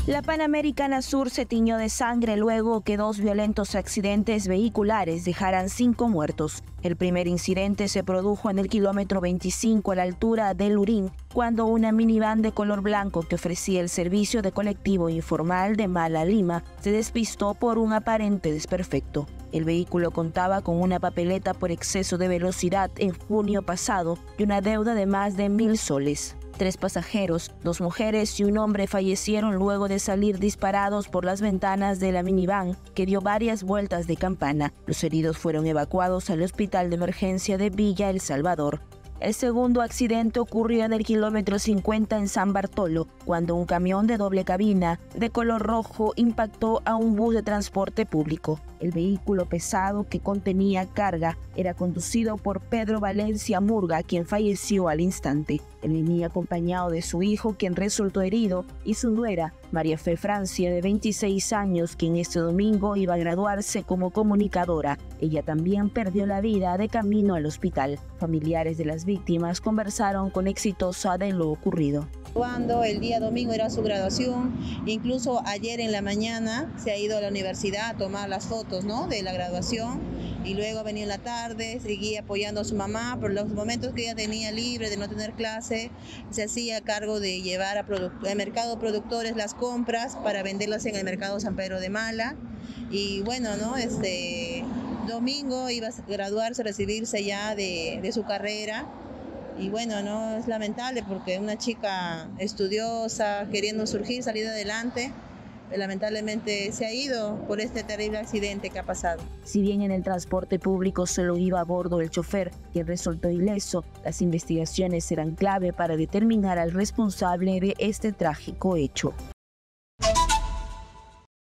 La Panamericana Sur se tiñó de sangre luego que dos violentos accidentes vehiculares dejaran 5 muertos. El primer incidente se produjo en el kilómetro 25 a la altura de Lurín, cuando una minivan de color blanco que ofrecía el servicio de colectivo informal de Mala Lima se despistó por un aparente desperfecto. El vehículo contaba con una papeleta por exceso de velocidad en junio pasado y una deuda de más de 1.000 soles. 3 pasajeros, 2 mujeres y un hombre fallecieron luego de salir disparados por las ventanas de la minivan, que dio varias vueltas de campana. Los heridos fueron evacuados al hospital de emergencia de Villa El Salvador. El segundo accidente ocurrió en el kilómetro 50 en San Bartolo, cuando un camión de doble cabina de color rojo impactó a un bus de transporte público. El vehículo pesado que contenía carga era conducido por Pedro Valencia Murga, quien falleció al instante. Él venía acompañado de su hijo, quien resultó herido, y su nuera, María Fe Francia, de 26 años, quien este domingo iba a graduarse como comunicadora. Ella también perdió la vida de camino al hospital. Familiares de las víctimas conversaron con Exitosa de lo ocurrido. Cuando el día domingo era su graduación, incluso ayer en la mañana se ha ido a la universidad a tomar las fotos, ¿no?, de la graduación, y luego ha venido en la tarde, seguía apoyando a su mamá. Por los momentos que ella tenía libre de no tener clase, se hacía cargo de llevar al mercado productores las compras para venderlas en el mercado San Pedro de Mala. Y bueno, ¿no?, domingo iba a graduarse, a recibirse ya de su carrera. Y bueno, no, es lamentable porque una chica estudiosa, queriendo surgir, salir adelante, lamentablemente se ha ido por este terrible accidente que ha pasado. Si bien en el transporte público solo iba a bordo el chofer, quien resultó ileso, las investigaciones serán clave para determinar al responsable de este trágico hecho.